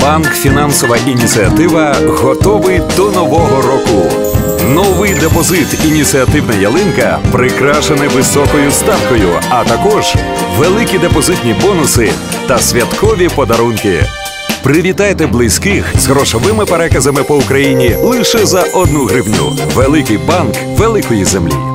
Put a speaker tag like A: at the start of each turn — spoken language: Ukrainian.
A: Банк «Фінансова ініціатива» готовий до нового року. Новий депозит «Ініціативна ялинка» прикрашений високою ставкою, а також великі депозитні бонуси та святкові подарунки. Привітайте близьких з грошовими переказами по Україні лише за 1 гривню. Великий банк великої землі.